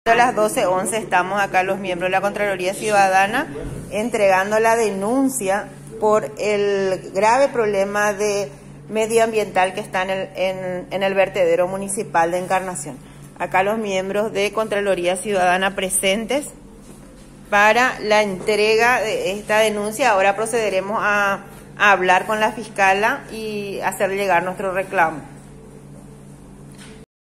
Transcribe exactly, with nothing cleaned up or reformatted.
A las doce once estamos acá los miembros de la Contraloría Ciudadana entregando la denuncia por el grave problema de medioambiental que está en el, en, en el vertedero municipal de Encarnación. Acá los miembros de Contraloría Ciudadana presentes para la entrega de esta denuncia. Ahora procederemos a, a hablar con la fiscala y hacer llegar nuestro reclamo.